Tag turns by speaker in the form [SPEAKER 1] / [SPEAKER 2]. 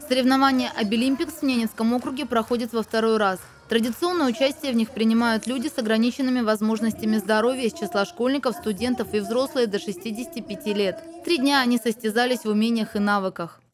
[SPEAKER 1] Соревнования «Обилимпикс» в Ненецком округе проходят во второй раз. Традиционное участие в них принимают люди с ограниченными возможностями здоровья из числа школьников, студентов и взрослые до 65 лет. 3 дня они состязались в умениях и навыках.